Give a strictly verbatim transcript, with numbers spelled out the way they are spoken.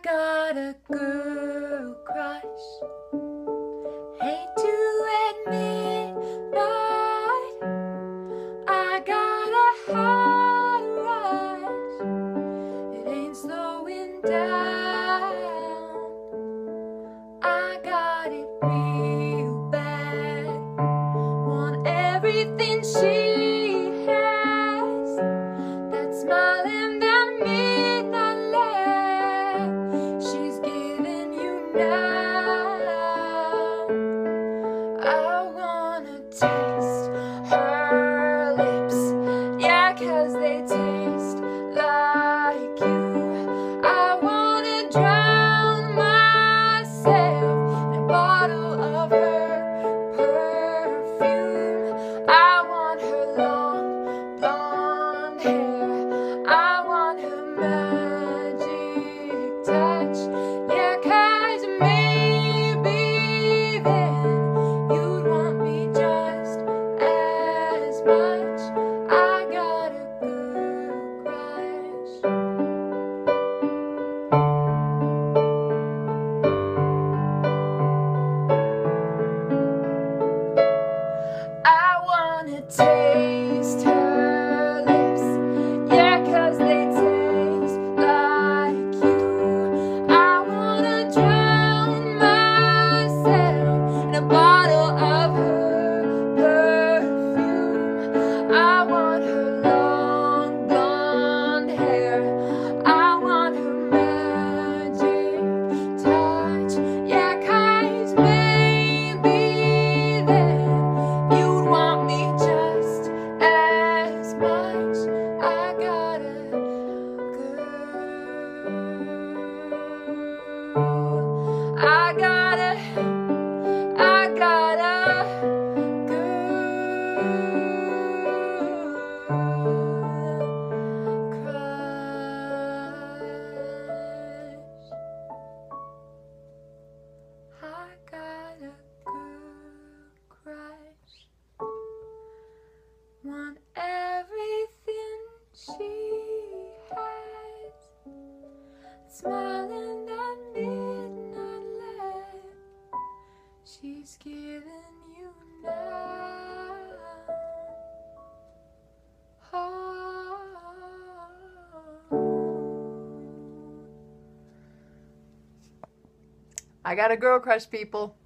got a girl crush. Hate to admit, but I got a hot rush. It ain't slowing down. I got it real bad. Want everything she has. That smile and that midnight laugh she's giving you now. I wanna taste her lips, yeah, 'cause they taste like you. I wanna drown myself in a bottle of her perfume. I want her long blonde hair. I want her magic touch, yeah, 'cause maybe then you'd want me just as much. I got a girl crush. I wanna taste her lips, yeah, 'cause they taste like you. I wanna drown myself in a bottle of her perfume. I want her long blonde hair. I want her magic touch, yeah, 'cause maybe then you'd want me just as much. I got a girl. I got a, I got a girl crush. I got a girl crush. Want everything she has. Smiling that midnight laugh she's giving you now. Oh. I got a girl crush, people.